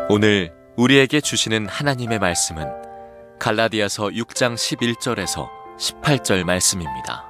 오늘 우리에게 주시는 하나님의 말씀은 갈라디아서 6장 11절에서 18절 말씀입니다.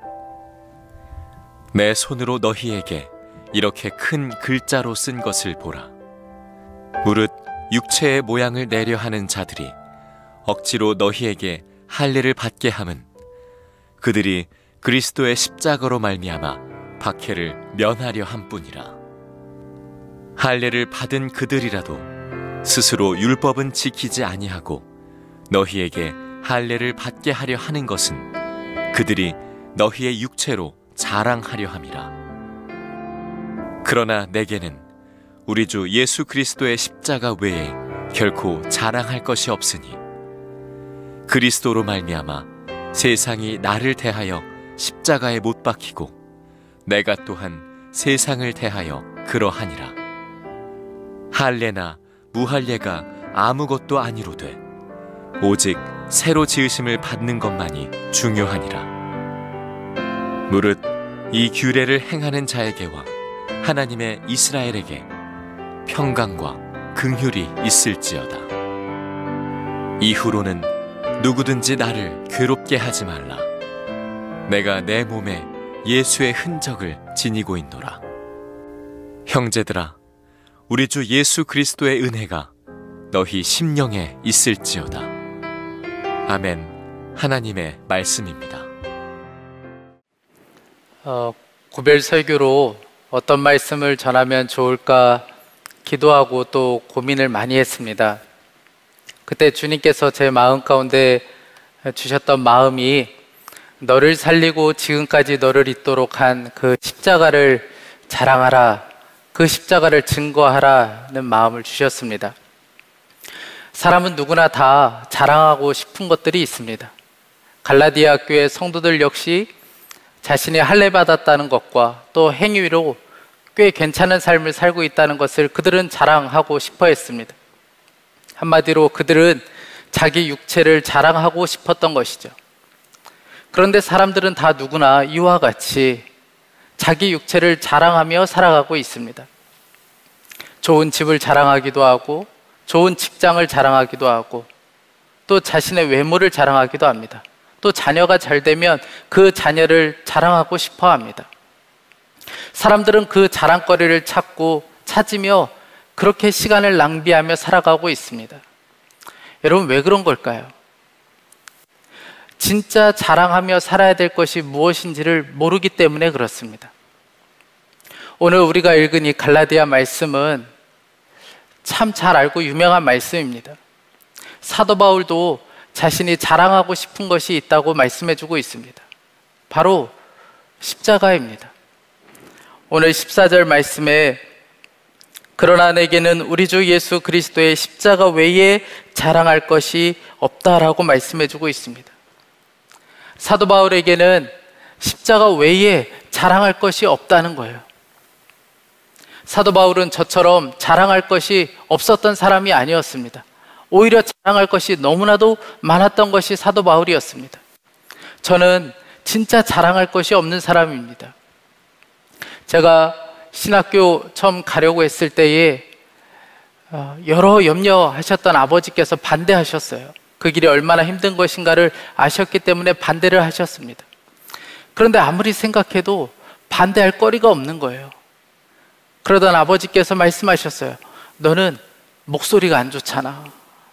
내 손으로 너희에게 이렇게 큰 글자로 쓴 것을 보라. 무릇 육체의 모양을 내려 하는 자들이 억지로 너희에게 할례를 받게 함은 그들이 그리스도의 십자가로 말미암아 박해를 면하려 함뿐이라. 할례를 받은 그들이라도 스스로 율법은 지키지 아니하고 너희에게 할례를 받게 하려 하는 것은 그들이 너희의 육체로 자랑하려 함이라. 그러나 내게는 우리 주 예수 그리스도의 십자가 외에 결코 자랑할 것이 없으니 그리스도로 말미암아 세상이 나를 대하여 십자가에 못 박히고 내가 또한 세상을 대하여 그러하니라. 할례나 무할례가 아무것도 아니로되 오직 새로 지으심을 받는 것만이 중요하니라. 무릇 이 규례를 행하는 자에게와 하나님의 이스라엘에게 평강과 긍휼이 있을지어다. 이후로는 누구든지 나를 괴롭게 하지 말라. 내가 내 몸에 예수의 흔적을 지니고 있노라. 형제들아, 우리 주 예수 그리스도의 은혜가 너희 심령에 있을지어다. 아멘. 하나님의 말씀입니다. 고별 설교로 어떤 말씀을 전하면 좋을까 기도하고 또 고민을 많이 했습니다. 그때 주님께서 제 마음 가운데 주셨던 마음이 너를 살리고 지금까지 너를 잇도록 한 그 십자가를 자랑하라, 그 십자가를 증거하라는 마음을 주셨습니다. 사람은 누구나 다 자랑하고 싶은 것들이 있습니다. 갈라디아 교회 성도들 역시 자신이 할례 받았다는 것과 또 행위로 꽤 괜찮은 삶을 살고 있다는 것을 그들은 자랑하고 싶어 했습니다. 한마디로 그들은 자기 육체를 자랑하고 싶었던 것이죠. 그런데 사람들은 다 누구나 이와 같이 자기 육체를 자랑하며 살아가고 있습니다. 좋은 집을 자랑하기도 하고 좋은 직장을 자랑하기도 하고 또 자신의 외모를 자랑하기도 합니다. 또 자녀가 잘 되면 그 자녀를 자랑하고 싶어 합니다. 사람들은 그 자랑거리를 찾으며 그렇게 시간을 낭비하며 살아가고 있습니다. 여러분, 왜 그런 걸까요? 진짜 자랑하며 살아야 될 것이 무엇인지를 모르기 때문에 그렇습니다. 오늘 우리가 읽은 이 갈라디아 말씀은 참 잘 알고 유명한 말씀입니다. 사도 바울도 자신이 자랑하고 싶은 것이 있다고 말씀해주고 있습니다. 바로 십자가입니다. 오늘 14절 말씀에 그러나 내게는 우리 주 예수 그리스도의 십자가 외에 자랑할 것이 없다라고 말씀해주고 있습니다. 사도 바울에게는 십자가 외에 자랑할 것이 없다는 거예요. 사도 바울은 저처럼 자랑할 것이 없었던 사람이 아니었습니다. 오히려 자랑할 것이 너무나도 많았던 것이 사도 바울이었습니다. 저는 진짜 자랑할 것이 없는 사람입니다. 제가 신학교 처음 가려고 했을 때에 여러 염려하셨던 아버지께서 반대하셨어요. 그 길이 얼마나 힘든 것인가를 아셨기 때문에 반대를 하셨습니다. 그런데 아무리 생각해도 반대할 거리가 없는 거예요. 그러던 아버지께서 말씀하셨어요. 너는 목소리가 안 좋잖아.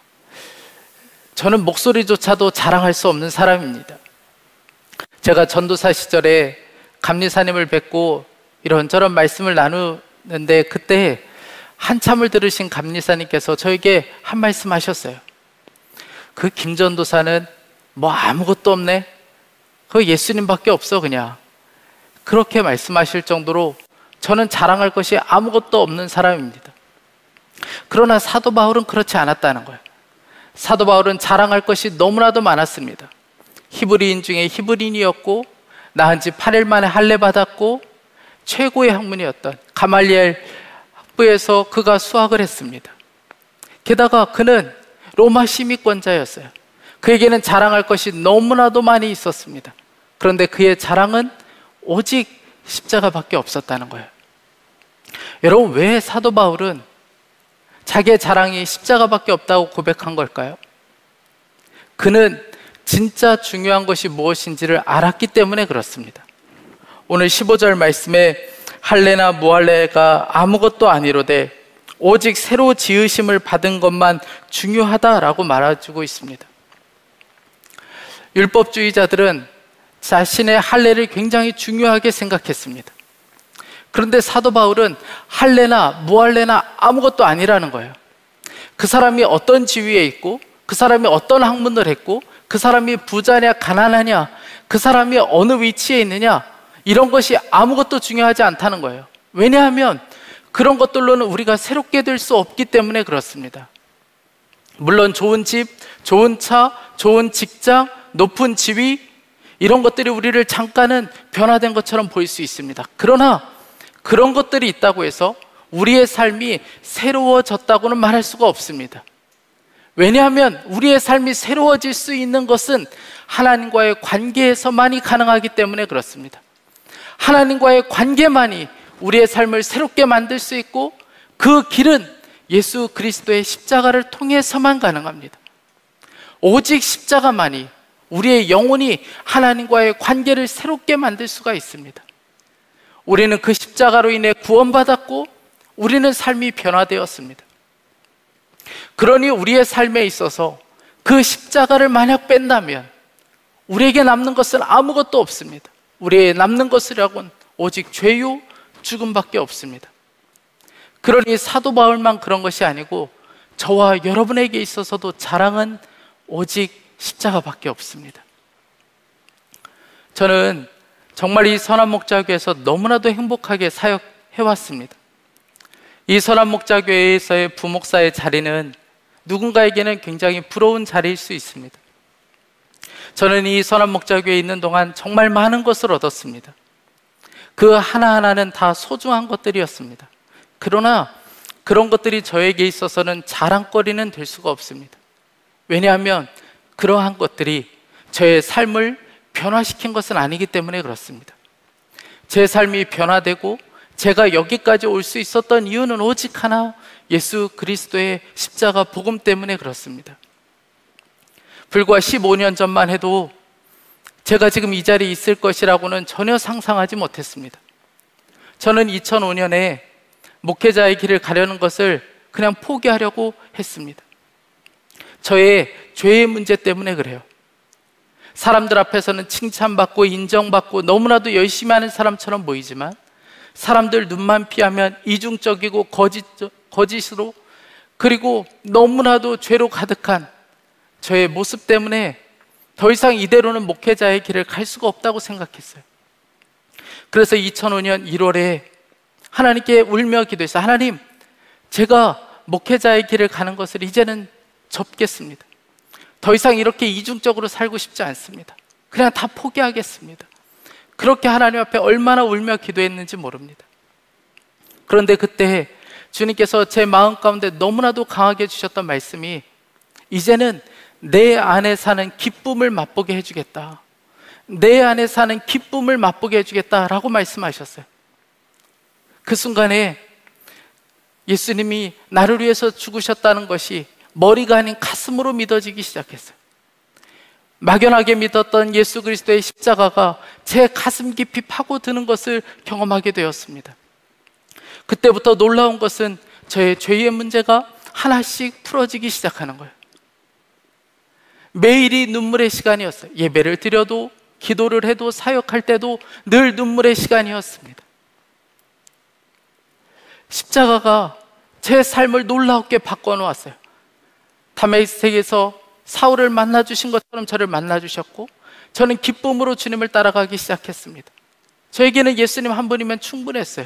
저는 목소리조차도 자랑할 수 없는 사람입니다. 제가 전도사 시절에 감리사님을 뵙고 이런저런 말씀을 나누는데 그때 한참을 들으신 감리사님께서 저에게 한 말씀 하셨어요. 그 김전도사는 뭐 아무것도 없네. 그 예수님밖에 없어 그냥. 그렇게 말씀하실 정도로 저는 자랑할 것이 아무것도 없는 사람입니다. 그러나 사도 바울은 그렇지 않았다는 거예요. 사도 바울은 자랑할 것이 너무나도 많았습니다. 히브리인 중에 히브리인이었고 낳은 지 8일 만에 할례 받았고 최고의 학문이었던 가말리엘 학부에서 그가 수학을 했습니다. 게다가 그는 로마 시민권자였어요. 그에게는 자랑할 것이 너무나도 많이 있었습니다. 그런데 그의 자랑은 오직 십자가밖에 없었다는 거예요. 여러분, 왜 사도 바울은 자기의 자랑이 십자가밖에 없다고 고백한 걸까요? 그는 진짜 중요한 것이 무엇인지를 알았기 때문에 그렇습니다. 오늘 15절 말씀에 할례나 무할례가 아무것도 아니로되 오직 새로 지으심을 받은 것만 중요하다라고 말해주고 있습니다. 율법주의자들은 자신의 할례를 굉장히 중요하게 생각했습니다. 그런데 사도 바울은 할례나 무할례나 아무것도 아니라는 거예요. 그 사람이 어떤 지위에 있고, 그 사람이 어떤 학문을 했고, 그 사람이 부자냐 가난하냐, 그 사람이 어느 위치에 있느냐, 이런 것이 아무것도 중요하지 않다는 거예요. 왜냐하면 그런 것들로는 우리가 새롭게 될 수 없기 때문에 그렇습니다. 물론 좋은 집, 좋은 차, 좋은 직장, 높은 지위, 이런 것들이 우리를 잠깐은 변화된 것처럼 보일 수 있습니다. 그러나 그런 것들이 있다고 해서 우리의 삶이 새로워졌다고는 말할 수가 없습니다. 왜냐하면 우리의 삶이 새로워질 수 있는 것은 하나님과의 관계에서만이 가능하기 때문에 그렇습니다. 하나님과의 관계만이 우리의 삶을 새롭게 만들 수 있고, 그 길은 예수 그리스도의 십자가를 통해서만 가능합니다. 오직 십자가만이 우리의 영혼이 하나님과의 관계를 새롭게 만들 수가 있습니다. 우리는 그 십자가로 인해 구원받았고 우리는 삶이 변화되었습니다. 그러니 우리의 삶에 있어서 그 십자가를 만약 뺀다면 우리에게 남는 것은 아무것도 없습니다. 우리의 남는 것이라고는 오직 죄요 죽음밖에 없습니다. 그러니 사도 바울만 그런 것이 아니고 저와 여러분에게 있어서도 자랑은 오직 십자가밖에 없습니다. 저는 정말 이 선한목자교회에서 너무나도 행복하게 사역해왔습니다. 이 선한목자교회에서의 부목사의 자리는 누군가에게는 굉장히 부러운 자리일 수 있습니다. 저는 이 선한목자교회에 있는 동안 정말 많은 것을 얻었습니다. 그 하나하나는 다 소중한 것들이었습니다. 그러나 그런 것들이 저에게 있어서는 자랑거리는 될 수가 없습니다. 왜냐하면 그러한 것들이 저의 삶을 변화시킨 것은 아니기 때문에 그렇습니다. 제 삶이 변화되고 제가 여기까지 올 수 있었던 이유는 오직 하나, 예수 그리스도의 십자가 복음 때문에 그렇습니다. 불과 15년 전만 해도 제가 지금 이 자리에 있을 것이라고는 전혀 상상하지 못했습니다. 저는 2005년에 목회자의 길을 가려는 것을 그냥 포기하려고 했습니다. 저의 죄의 문제 때문에 그래요. 사람들 앞에서는 칭찬받고 인정받고 너무나도 열심히 하는 사람처럼 보이지만 사람들 눈만 피하면 이중적이고 거짓으로, 그리고 너무나도 죄로 가득한 저의 모습 때문에 더 이상 이대로는 목회자의 길을 갈 수가 없다고 생각했어요. 그래서 2005년 1월에 하나님께 울며 기도했어요. 하나님, 제가 목회자의 길을 가는 것을 이제는 접겠습니다. 더 이상 이렇게 이중적으로 살고 싶지 않습니다. 그냥 다 포기하겠습니다. 그렇게 하나님 앞에 얼마나 울며 기도했는지 모릅니다. 그런데 그때 주님께서 제 마음 가운데 너무나도 강하게 주셨던 말씀이, 이제는 내 안에 사는 기쁨을 맛보게 해주겠다, 내 안에 사는 기쁨을 맛보게 해주겠다라고 말씀하셨어요. 그 순간에 예수님이 나를 위해서 죽으셨다는 것이 머리가 아닌 가슴으로 믿어지기 시작했어요. 막연하게 믿었던 예수 그리스도의 십자가가 제 가슴 깊이 파고드는 것을 경험하게 되었습니다. 그때부터 놀라운 것은 저의 죄의 문제가 하나씩 풀어지기 시작하는 거예요. 매일이 눈물의 시간이었어요. 예배를 드려도, 기도를 해도, 사역할 때도 늘 눈물의 시간이었습니다. 십자가가 제 삶을 놀랍게 바꿔놓았어요. 다메섹에서 사울을 만나주신 것처럼 저를 만나주셨고, 저는 기쁨으로 주님을 따라가기 시작했습니다. 저에게는 예수님 한 분이면 충분했어요.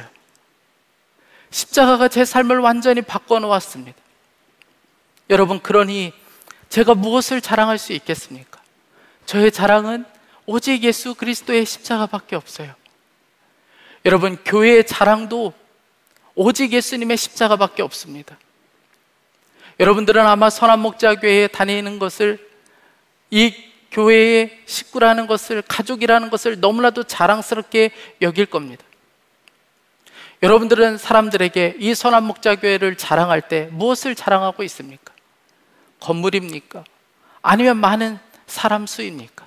십자가가 제 삶을 완전히 바꿔놓았습니다. 여러분, 그러니 제가 무엇을 자랑할 수 있겠습니까? 저의 자랑은 오직 예수 그리스도의 십자가밖에 없어요. 여러분, 교회의 자랑도 오직 예수님의 십자가밖에 없습니다. 여러분들은 아마 선한목자교회에 다니는 것을, 이 교회의 식구라는 것을, 가족이라는 것을 너무나도 자랑스럽게 여길 겁니다. 여러분들은 사람들에게 이 선한목자교회를 자랑할 때 무엇을 자랑하고 있습니까? 건물입니까? 아니면 많은 사람 수입니까?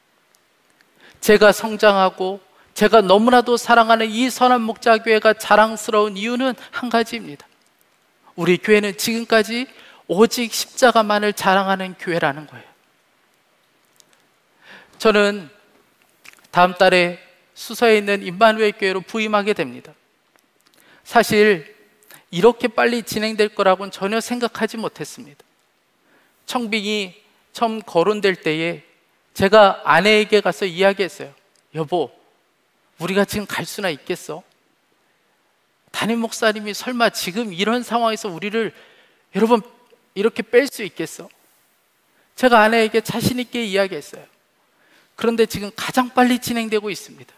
제가 성장하고 제가 너무나도 사랑하는 이 선한목자교회가 자랑스러운 이유는 한 가지입니다. 우리 교회는 지금까지 오직 십자가만을 자랑하는 교회라는 거예요. 저는 다음 달에 수서에 있는 임마누엘 교회로 부임하게 됩니다. 사실 이렇게 빨리 진행될 거라고는 전혀 생각하지 못했습니다. 청빙이 처음 거론될 때에 제가 아내에게 가서 이야기했어요. 여보, 우리가 지금 갈 수나 있겠어? 담임 목사님이 설마 지금 이런 상황에서 우리를 여러분 이렇게 뺄 수 있겠어? 제가 아내에게 자신 있게 이야기했어요. 그런데 지금 가장 빨리 진행되고 있습니다.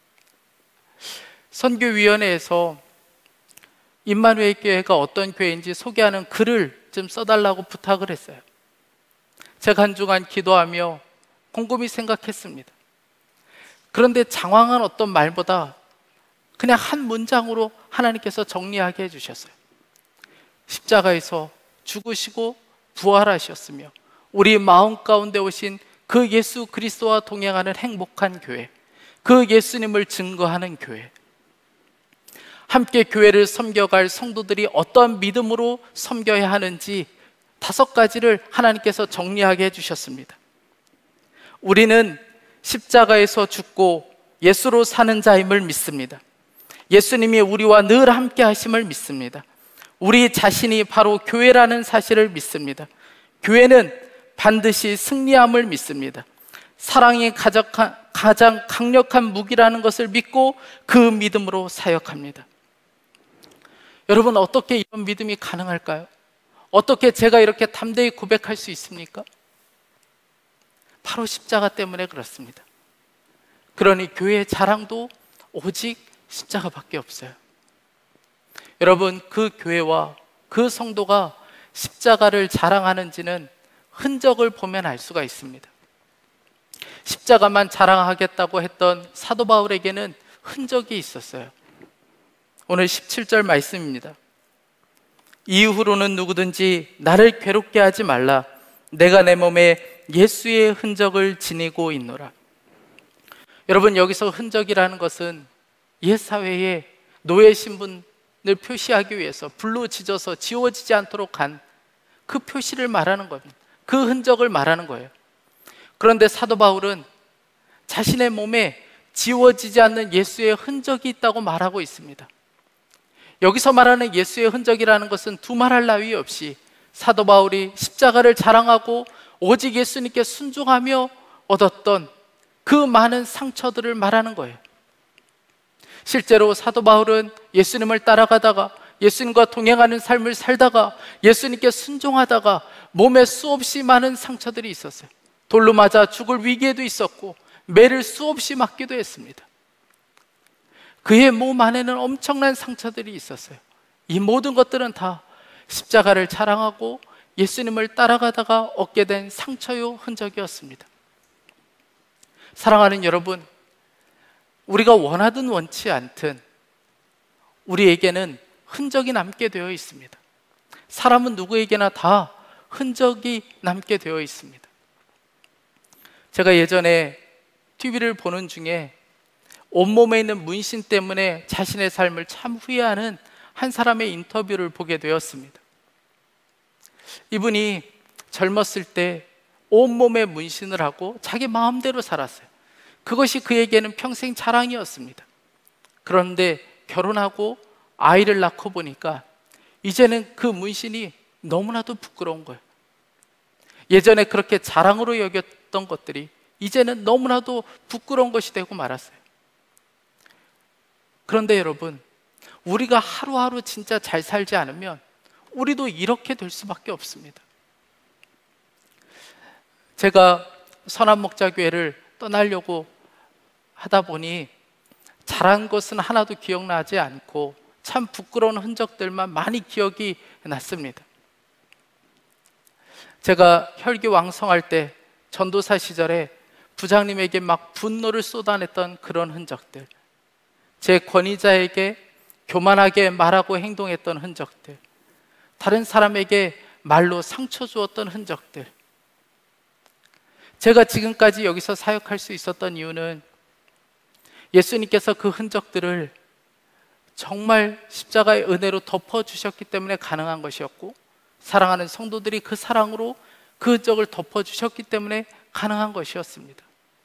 선교위원회에서 임마누엘 교회가 어떤 교회인지 소개하는 글을 좀 써달라고 부탁을 했어요. 제가 한중간 기도하며 곰곰이 생각했습니다. 그런데 장황한 어떤 말보다 그냥 한 문장으로 하나님께서 정리하게 해주셨어요. 십자가에서 죽으시고 부활하셨으며 우리 마음 가운데 오신 그 예수 그리스도와 동행하는 행복한 교회, 그 예수님을 증거하는 교회, 함께 교회를 섬겨갈 성도들이 어떤 믿음으로 섬겨야 하는지 5가지를 하나님께서 정리하게 해주셨습니다. 우리는 십자가에서 죽고 예수로 사는 자임을 믿습니다. 예수님이 우리와 늘 함께 하심을 믿습니다. 우리 자신이 바로 교회라는 사실을 믿습니다. 교회는 반드시 승리함을 믿습니다. 사랑이 가장 강력한 무기라는 것을 믿고 그 믿음으로 사역합니다. 여러분, 어떻게 이런 믿음이 가능할까요? 어떻게 제가 이렇게 담대히 고백할 수 있습니까? 바로 십자가 때문에 그렇습니다. 그러니 교회의 자랑도 오직 십자가밖에 없어요. 여러분, 그 교회와 그 성도가 십자가를 자랑하는지는 흔적을 보면 알 수가 있습니다. 십자가만 자랑하겠다고 했던 사도 바울에게는 흔적이 있었어요. 오늘 17절 말씀입니다. 이후로는 누구든지 나를 괴롭게 하지 말라. 내가 내 몸에 예수의 흔적을 지니고 있노라. 여러분, 여기서 흔적이라는 것은 옛사회의 노예 신분을 표시하기 위해서 불로 지져서 지워지지 않도록 한 그 표시를 말하는 겁니다. 그 흔적을 말하는 거예요. 그런데 사도 바울은 자신의 몸에 지워지지 않는 예수의 흔적이 있다고 말하고 있습니다. 여기서 말하는 예수의 흔적이라는 것은 두말할 나위 없이 사도 바울이 십자가를 자랑하고 오직 예수님께 순종하며 얻었던 그 많은 상처들을 말하는 거예요. 실제로 사도 바울은 예수님을 따라가다가 예수님과 동행하는 삶을 살다가 예수님께 순종하다가 몸에 수없이 많은 상처들이 있었어요. 돌로 맞아 죽을 위기에도 있었고 매를 수없이 맞기도 했습니다. 그의 몸 안에는 엄청난 상처들이 있었어요. 이 모든 것들은 다 십자가를 자랑하고 예수님을 따라가다가 얻게 된 상처요 흔적이었습니다. 사랑하는 여러분, 우리가 원하든 원치 않든 우리에게는 흔적이 남게 되어 있습니다. 사람은 누구에게나 다 흔적이 남게 되어 있습니다. 제가 예전에 TV를 보는 중에 온몸에 있는 문신 때문에 자신의 삶을 참 후회하는 한 사람의 인터뷰를 보게 되었습니다. 이분이 젊었을 때 온몸에 문신을 하고 자기 마음대로 살았어요. 그것이 그에게는 평생 자랑이었습니다. 그런데 결혼하고 아이를 낳고 보니까 이제는 그 문신이 너무나도 부끄러운 거예요. 예전에 그렇게 자랑으로 여겼던 것들이 이제는 너무나도 부끄러운 것이 되고 말았어요. 그런데 여러분, 우리가 하루하루 진짜 잘 살지 않으면 우리도 이렇게 될 수밖에 없습니다. 제가 선한목자교회를 떠나려고 하다 보니 잘한 것은 하나도 기억나지 않고 참 부끄러운 흔적들만 많이 기억이 났습니다. 제가 혈기왕성할 때 전도사 시절에 부장님에게 막 분노를 쏟아냈던 그런 흔적들, 제 권위자에게 교만하게 말하고 행동했던 흔적들, 다른 사람에게 말로 상처 주었던 흔적들. 제가 지금까지 여기서 사역할 수 있었던 이유는 예수님께서 그 흔적들을 정말 십자가의 은혜로 덮어주셨기 때문에 가능한 것이었고, 사랑하는 성도들이 그 사랑으로 그 흔적을 덮어주셨기 때문에 가능한 것이었습니다.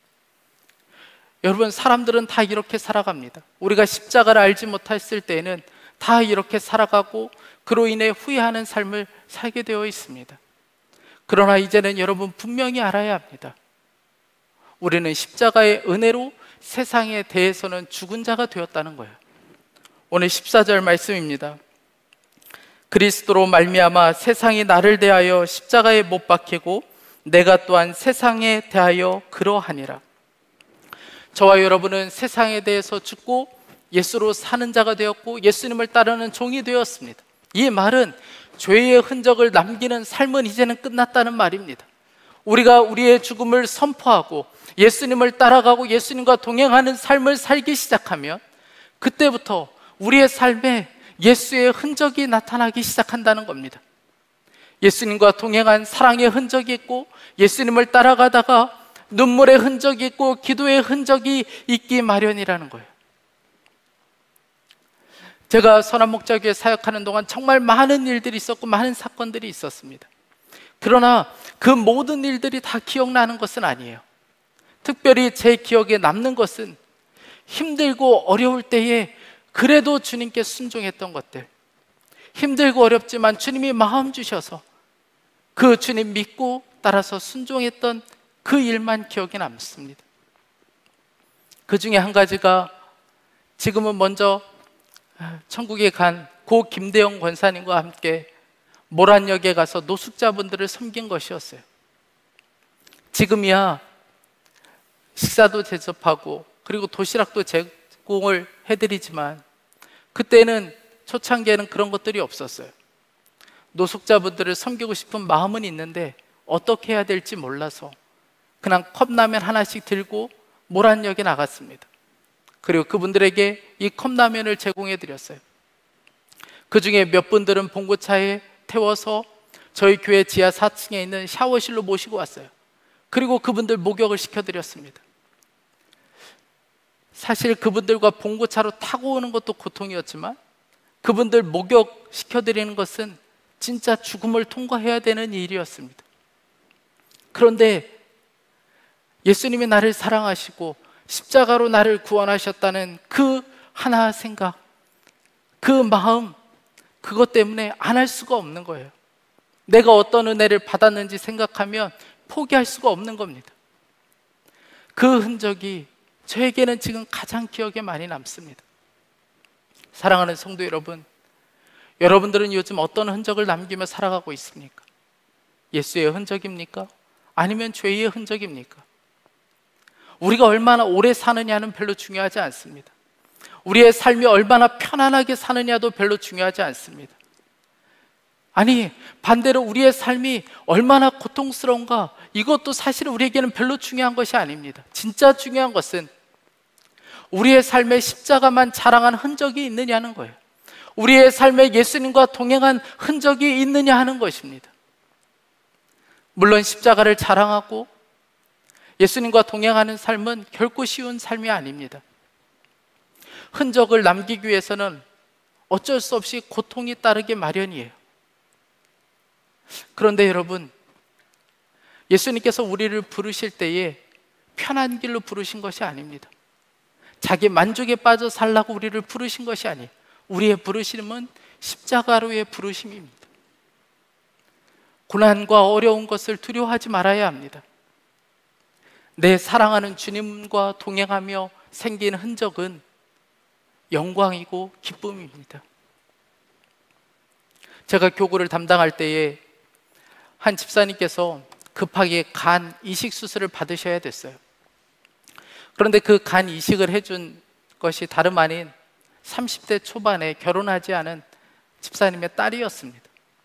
여러분, 사람들은 다 이렇게 살아갑니다. 우리가 십자가를 알지 못했을 때에는 다 이렇게 살아가고 그로 인해 후회하는 삶을 살게 되어 있습니다. 그러나 이제는 여러분 분명히 알아야 합니다. 우리는 십자가의 은혜로 세상에 대해서는 죽은 자가 되었다는 거예요. 오늘 14절 말씀입니다. 그리스도로 말미암아 세상이 나를 대하여 십자가에 못 박히고 내가 또한 세상에 대하여 그러하니라. 저와 여러분은 세상에 대해서 죽고 예수로 사는 자가 되었고 예수님을 따르는 종이 되었습니다. 이 말은 죄의 흔적을 남기는 삶은 이제는 끝났다는 말입니다. 우리가 우리의 죽음을 선포하고 예수님을 따라가고 예수님과 동행하는 삶을 살기 시작하면 그때부터 우리의 삶에 예수의 흔적이 나타나기 시작한다는 겁니다. 예수님과 동행한 사랑의 흔적이 있고 예수님을 따라가다가 눈물의 흔적이 있고 기도의 흔적이 있기 마련이라는 거예요. 제가 선한목자교회 사역하는 동안 정말 많은 일들이 있었고 많은 사건들이 있었습니다. 그러나 그 모든 일들이 다 기억나는 것은 아니에요. 특별히 제 기억에 남는 것은 힘들고 어려울 때에 그래도 주님께 순종했던 것들, 힘들고 어렵지만 주님이 마음 주셔서 그 주님 믿고 따라서 순종했던 그 일만 기억에 남습니다. 그 중에 한 가지가 지금은 먼저 천국에 간 고 김대영 권사님과 함께 모란역에 가서 노숙자분들을 섬긴 것이었어요. 지금이야 식사도 대접하고 그리고 도시락도 제공을 해드리지만 그때는 초창기에는 그런 것들이 없었어요. 노숙자분들을 섬기고 싶은 마음은 있는데 어떻게 해야 될지 몰라서 그냥 컵라면 하나씩 들고 모란역에 나갔습니다. 그리고 그분들에게 이 컵라면을 제공해 드렸어요. 그 중에 몇 분들은 봉고차에 태워서 저희 교회 지하 4층에 있는 샤워실로 모시고 왔어요. 그리고 그분들 목욕을 시켜드렸습니다. 사실 그분들과 봉고차로 타고 오는 것도 고통이었지만 그분들 목욕 시켜드리는 것은 진짜 죽음을 통과해야 되는 일이었습니다. 그런데 예수님이 나를 사랑하시고 십자가로 나를 구원하셨다는 그 하나 생각, 그 마음, 그것 때문에 안 할 수가 없는 거예요. 내가 어떤 은혜를 받았는지 생각하면 포기할 수가 없는 겁니다. 그 흔적이 저에게는 지금 가장 기억에 많이 남습니다. 사랑하는 성도 여러분, 여러분들은 요즘 어떤 흔적을 남기며 살아가고 있습니까? 예수의 흔적입니까? 아니면 죄의 흔적입니까? 우리가 얼마나 오래 사느냐는 별로 중요하지 않습니다. 우리의 삶이 얼마나 편안하게 사느냐도 별로 중요하지 않습니다. 아니, 반대로 우리의 삶이 얼마나 고통스러운가, 이것도 사실 우리에게는 별로 중요한 것이 아닙니다. 진짜 중요한 것은 우리의 삶에 십자가만 자랑한 흔적이 있느냐는 거예요. 우리의 삶에 예수님과 동행한 흔적이 있느냐 하는 것입니다. 물론 십자가를 자랑하고 예수님과 동행하는 삶은 결코 쉬운 삶이 아닙니다. 흔적을 남기기 위해서는 어쩔 수 없이 고통이 따르기 마련이에요. 그런데 여러분, 예수님께서 우리를 부르실 때에 편한 길로 부르신 것이 아닙니다. 자기 만족에 빠져 살라고 우리를 부르신 것이 아니에요. 우리의 부르심은 십자가로의 부르심입니다. 고난과 어려운 것을 두려워하지 말아야 합니다. 내 사랑하는 주님과 동행하며 생긴 흔적은 영광이고 기쁨입니다. 제가 교구를 담당할 때에 한 집사님께서 급하게 간 이식 수술을 받으셔야 됐어요. 그런데 그 간 이식을 해준 것이 다름 아닌 30대 초반에 결혼하지 않은 집사님의 딸이었습니다.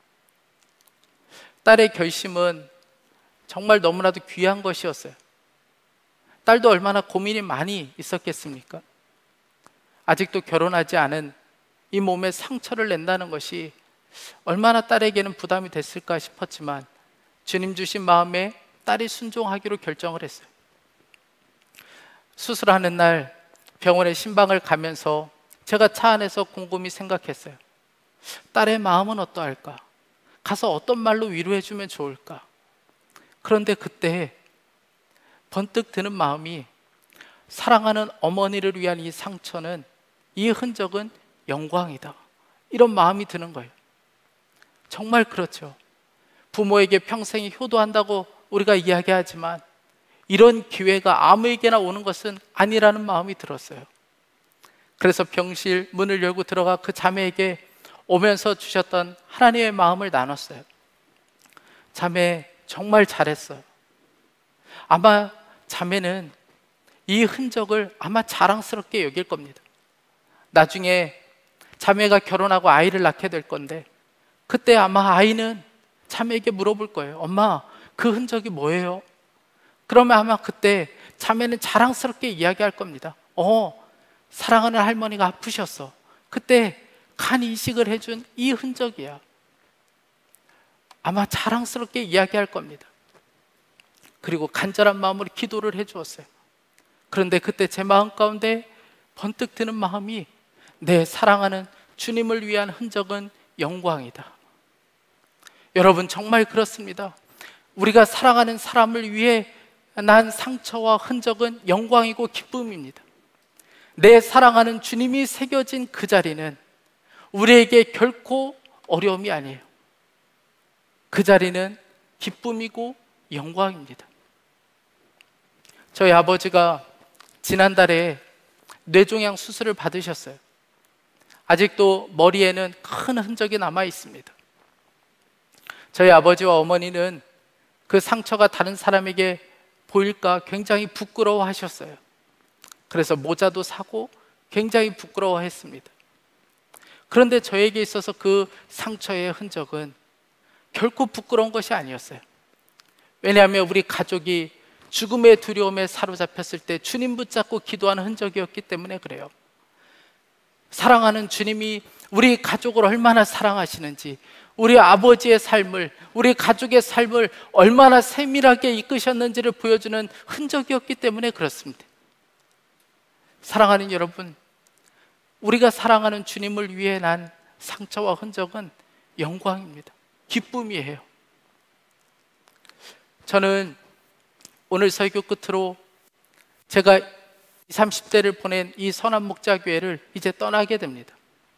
딸의 결심은 정말 너무나도 귀한 것이었어요. 딸도 얼마나 고민이 많이 있었겠습니까? 아직도 결혼하지 않은 이 몸에 상처를 낸다는 것이 얼마나 딸에게는 부담이 됐을까 싶었지만 주님 주신 마음에 딸이 순종하기로 결정을 했어요. 수술하는 날 병원에 신방을 가면서 제가 차 안에서 곰곰이 생각했어요. 딸의 마음은 어떠할까? 가서 어떤 말로 위로해 주면 좋을까? 그런데 그때 번뜩 드는 마음이, 사랑하는 어머니를 위한 이 상처는, 이 흔적은 영광이다, 이런 마음이 드는 거예요. 정말 그렇죠. 부모에게 평생이 효도한다고 우리가 이야기하지만 이런 기회가 아무에게나 오는 것은 아니라는 마음이 들었어요. 그래서 병실 문을 열고 들어가 그 자매에게 오면서 주셨던 하나님의 마음을 나눴어요. 자매, 정말 잘했어요. 아마 자매는 이 흔적을 아마 자랑스럽게 여길 겁니다. 나중에 자매가 결혼하고 아이를 낳게 될 건데 그때 아마 아이는 자매에게 물어볼 거예요. 엄마, 그 흔적이 뭐예요? 그러면 아마 그때 자매는 자랑스럽게 이야기할 겁니다. 사랑하는 할머니가 아프셨어. 그때 간 이식을 해준 이 흔적이야. 아마 자랑스럽게 이야기할 겁니다. 그리고 간절한 마음으로 기도를 해주었어요. 그런데 그때 제 마음 가운데 번뜩 드는 마음이, 내 사랑하는 주님을 위한 흔적은 영광이다. 여러분, 정말 그렇습니다. 우리가 사랑하는 사람을 위해 난 상처와 흔적은 영광이고 기쁨입니다. 내 사랑하는 주님이 새겨진 그 자리는 우리에게 결코 어려움이 아니에요. 그 자리는 기쁨이고 영광입니다. 저희 아버지가 지난달에 뇌종양 수술을 받으셨어요. 아직도 머리에는 큰 흔적이 남아 있습니다. 저희 아버지와 어머니는 그 상처가 다른 사람에게 보일까 굉장히 부끄러워 하셨어요. 그래서 모자도 사고 굉장히 부끄러워 했습니다. 그런데 저에게 있어서 그 상처의 흔적은 결코 부끄러운 것이 아니었어요. 왜냐하면 우리 가족이 죽음의 두려움에 사로잡혔을 때 주님 붙잡고 기도하는 흔적이었기 때문에 그래요. 사랑하는 주님이 우리 가족을 얼마나 사랑하시는지, 우리 아버지의 삶을, 우리 가족의 삶을 얼마나 세밀하게 이끄셨는지를 보여주는 흔적이었기 때문에 그렇습니다. 사랑하는 여러분, 우리가 사랑하는 주님을 위해 난 상처와 흔적은 영광입니다. 기쁨이에요. 저는 오늘 설교 끝으로 제가 30대를 보낸 이 선한 목자교회를 이제 떠나게 됩니다.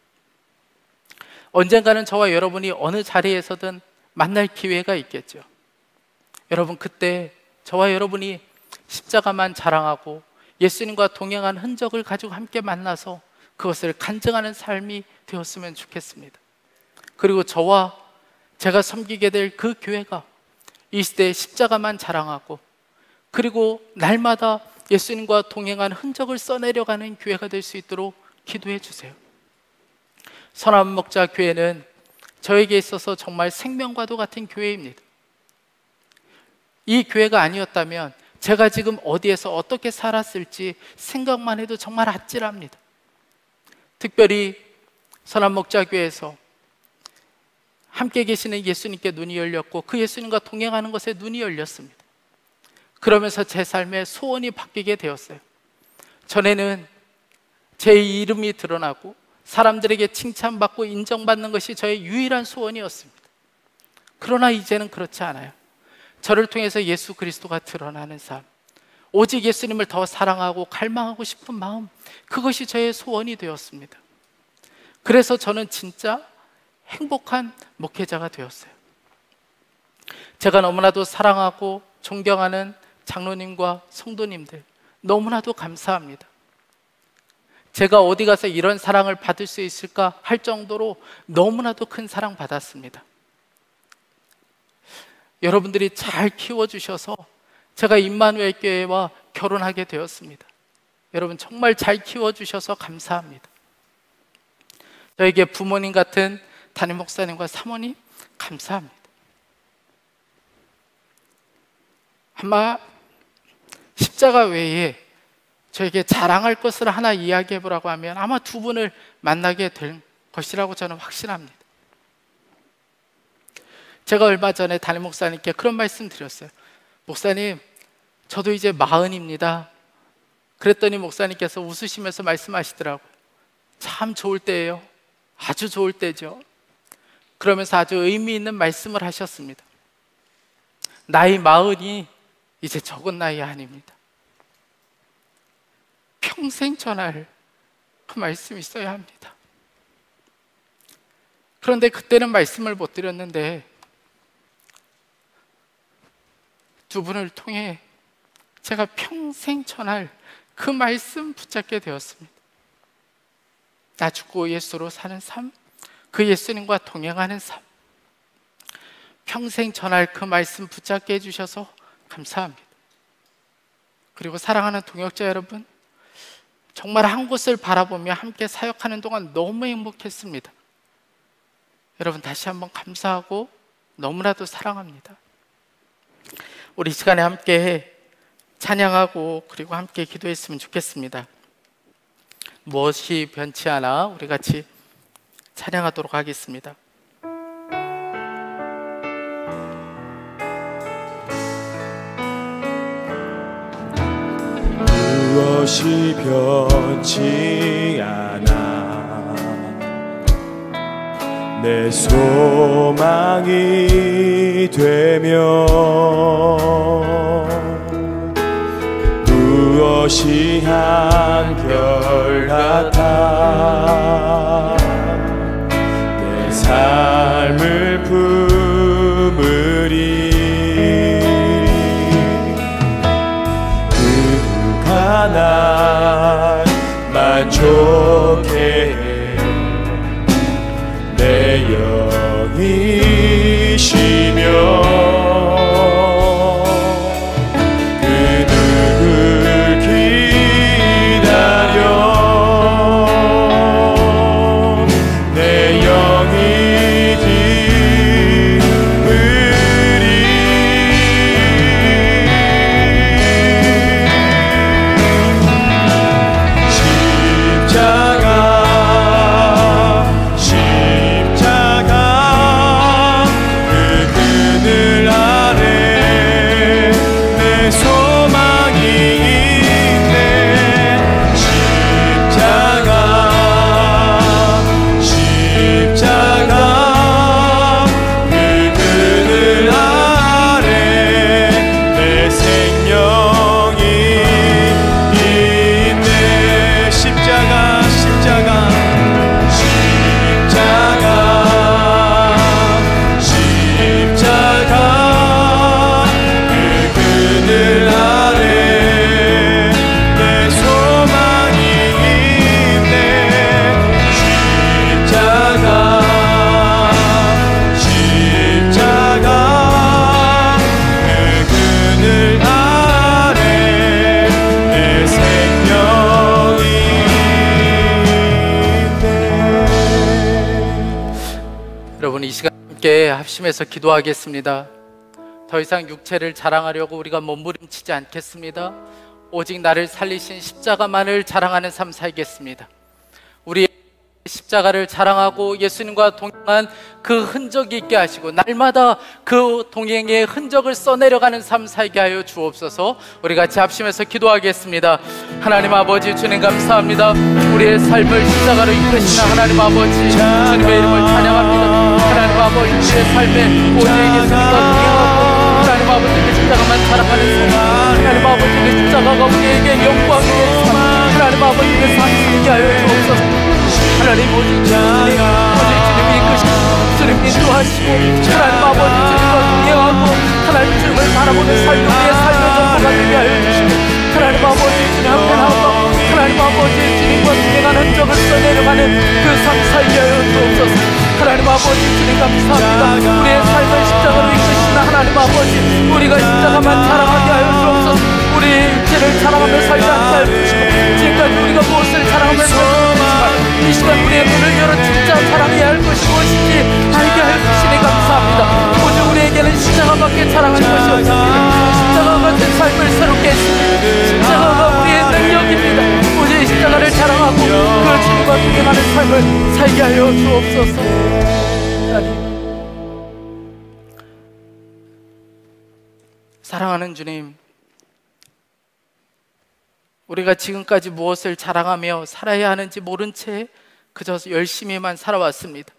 언젠가는 저와 여러분이 어느 자리에서든 만날 기회가 있겠죠. 여러분, 그때 저와 여러분이 십자가만 자랑하고 예수님과 동행한 흔적을 가지고 함께 만나서 그것을 간증하는 삶이 되었으면 좋겠습니다. 그리고 저와 제가 섬기게 될 그 교회가 이 시대에 십자가만 자랑하고 그리고 날마다 예수님과 동행한 흔적을 써내려가는 교회가 될 수 있도록 기도해 주세요. 선한 목자 교회는 저에게 있어서 정말 생명과도 같은 교회입니다. 이 교회가 아니었다면 제가 지금 어디에서 어떻게 살았을지 생각만 해도 정말 아찔합니다. 특별히 선한 목자 교회에서 함께 계시는 예수님께 눈이 열렸고 그 예수님과 동행하는 것에 눈이 열렸습니다. 그러면서 제 삶의 소원이 바뀌게 되었어요. 전에는 제 이름이 드러나고 사람들에게 칭찬받고 인정받는 것이 저의 유일한 소원이었습니다. 그러나 이제는 그렇지 않아요. 저를 통해서 예수 그리스도가 드러나는 삶, 오직 예수님을 더 사랑하고 갈망하고 싶은 마음, 그것이 저의 소원이 되었습니다. 그래서 저는 진짜 행복한 목회자가 되었어요. 제가 너무나도 사랑하고 존경하는 장로님과 성도님들, 너무나도 감사합니다. 제가 어디 가서 이런 사랑을 받을 수 있을까 할 정도로 너무나도 큰 사랑 받았습니다. 여러분들이 잘 키워주셔서 제가 임마누엘 교회와 결혼하게 되었습니다. 여러분 정말 잘 키워주셔서 감사합니다. 저에게 부모님 같은 담임 목사님과 사모님 감사합니다. 아마 십자가 외에 저에게 자랑할 것을 하나 이야기해 보라고 하면 아마 두 분을 만나게 될 것이라고 저는 확신합니다. 제가 얼마 전에 담임 목사님께 그런 말씀 드렸어요. 목사님, 저도 이제 40입니다. 그랬더니 목사님께서 웃으시면서 말씀하시더라고요. 참 좋을 때예요. 아주 좋을 때죠. 그러면서 아주 의미 있는 말씀을 하셨습니다. 나이 40이 이제 적은 나이 아닙니다. 평생 전할 그 말씀이 있어야 합니다. 그런데 그때는 말씀을 못 드렸는데 두 분을 통해 제가 평생 전할 그 말씀 붙잡게 되었습니다. 나 죽고 예수로 사는 삶, 그 예수님과 동행하는 삶, 평생 전할 그 말씀 붙잡게 해주셔서 감사합니다. 그리고 사랑하는 동역자 여러분, 정말 한 곳을 바라보며 함께 사역하는 동안 너무 행복했습니다. 여러분, 다시 한번 감사하고 너무나도 사랑합니다. 우리 이 시간에 함께 찬양하고 그리고 함께 기도했으면 좋겠습니다. 무엇이 변치 않아, 우리 같이 찬양하도록 하겠습니다. 무엇이 변치 않아 내 소망이 되며 무엇이 한결같아 내 삶을 품으리 그가 날 만족해 내 영이시며 합심해서 기도하겠습니다. 더 이상 육체를 자랑하려고 우리가 몸부림치지 않겠습니다. 오직 나를 살리신 십자가만을 자랑하는 삶 살겠습니다. 우리의 십자가를 자랑하고 예수님과 동행한 그 흔적이 있게 하시고 날마다 그 동행의 흔적을 써내려가는 삶 살게 하여 주옵소서. 우리 같이 합심해서 기도하겠습니다. 하나님 아버지, 주님 감사합니다. 우리의 삶을 십자가로 이끄시는 하나님 아버지, 주님의 이름을 찬양합니다. 하나님 아버지, 우리의 삶에 오직 예수님과 동행하고 하나님 아버지 그 십자가만 자랑하는 삶, 하나님 아버지 그 십자가가 우리에게 영광의 삶, 하나님 아버지 그 삶 살게 하여 주옵소서. 하나님 오직 주님이 이끄시고 주님 인도하시고 하나님 아버지 주님과 동행하고 하나님 주님을 바라보는 삶이 우리의 삶의 전부가 되게 하여 주시고 하나님 아버지 주님 앞에나와 하나님 아버지 주님과 동행하는 흔적을 써내려가는 그 삶 살게 하여 주옵소서. 하나님 아버지 주님 감사합니다. 우리의 삶을 십자가로 이끄시는 하나님 아버지, 우리가 십자가만 자랑하게 하여 주옵소서. 우리의 육체를 자랑하며 살지 않게 하여 주시고 지금까지 우리가 무엇을 자랑하며 살았지만 이 시간 우리의 눈을 열어 진짜 자랑해야 할 것이 무엇인지 알게 하여 주시니 감사합니다. 오직 우리에게는 십자가밖에 자랑할 것이 없습니다. 십자가 같은 삶을 새롭게 했습니다. 십자가가 우리의 능력입니다. 오직 십자가를 자랑하고 그 주님과 주님과 동행하는 삶을 살게 하여 주옵소서. 하나님, 사랑하는 주님, 우리가 지금까지 무엇을 자랑하며 살아야 하는지 모른 채 그저 열심히만 살아왔습니다.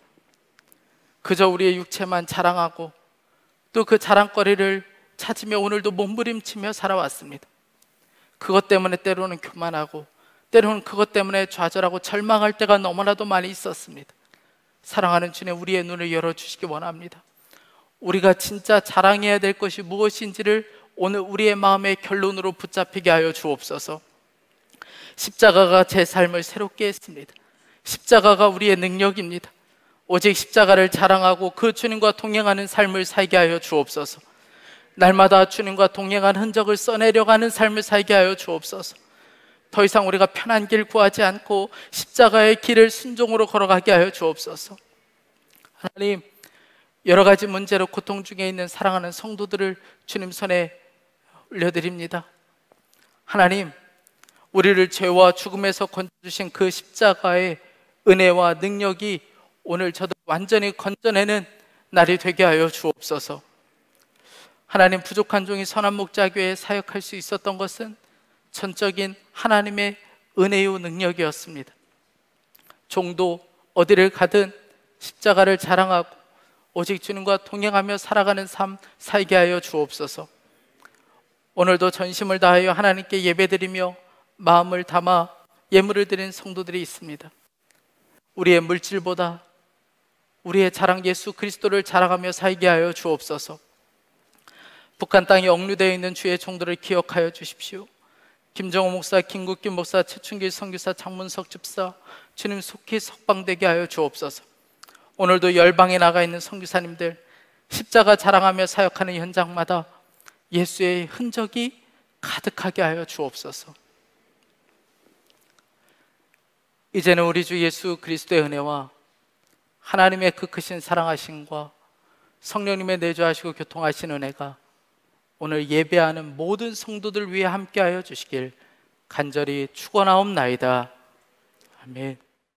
그저 우리의 육체만 자랑하고 또 그 자랑거리를 찾으며 오늘도 몸부림치며 살아왔습니다. 그것 때문에 때로는 교만하고 때로는 그것 때문에 좌절하고 절망할 때가 너무나도 많이 있었습니다. 사랑하는 주님, 우리의 눈을 열어주시기 원합니다. 우리가 진짜 자랑해야 될 것이 무엇인지를 오늘 우리의 마음의 결론으로 붙잡히게 하여 주옵소서. 십자가가 제 삶을 새롭게 했습니다. 십자가가 우리의 능력입니다. 오직 십자가를 자랑하고 그 주님과 동행하는 삶을 살게 하여 주옵소서. 날마다 주님과 동행한 흔적을 써내려가는 삶을 살게 하여 주옵소서. 더 이상 우리가 편한 길 구하지 않고 십자가의 길을 순종으로 걸어가게 하여 주옵소서. 하나님, 여러 가지 문제로 고통 중에 있는 사랑하는 성도들을 주님 손에 올려드립니다. 하나님, 우리를 죄와 죽음에서 건져주신 그 십자가의 은혜와 능력이 오늘 저도 완전히 건져내는 날이 되게 하여 주옵소서. 하나님, 부족한 종이 선한 목자교회에 사역할 수 있었던 것은 전적인 하나님의 은혜요 능력이었습니다. 종도 어디를 가든 십자가를 자랑하고 오직 주님과 동행하며 살아가는 삶 살게 하여 주옵소서. 오늘도 전심을 다하여 하나님께 예배드리며 마음을 담아 예물을 드린 성도들이 있습니다. 우리의 물질보다 우리의 자랑 예수 그리스도를 자랑하며 살게 하여 주옵소서. 북한 땅에 억류되어 있는 주의 종들을 기억하여 주십시오. 김정호 목사, 김국균 목사, 최춘길 선교사, 장문석 집사, 주님 속히 석방되게 하여 주옵소서. 오늘도 열방에 나가 있는 선교사님들 십자가 자랑하며 사역하는 현장마다 예수의 흔적이 가득하게 하여 주옵소서. 이제는 우리 주 예수 그리스도의 은혜와 하나님의 그 크신 사랑하심과 성령님의 내주하시고 교통하신 은혜가 오늘 예배하는 모든 성도들 위해 함께하여 주시길 간절히 축원하옵나이다. 아멘.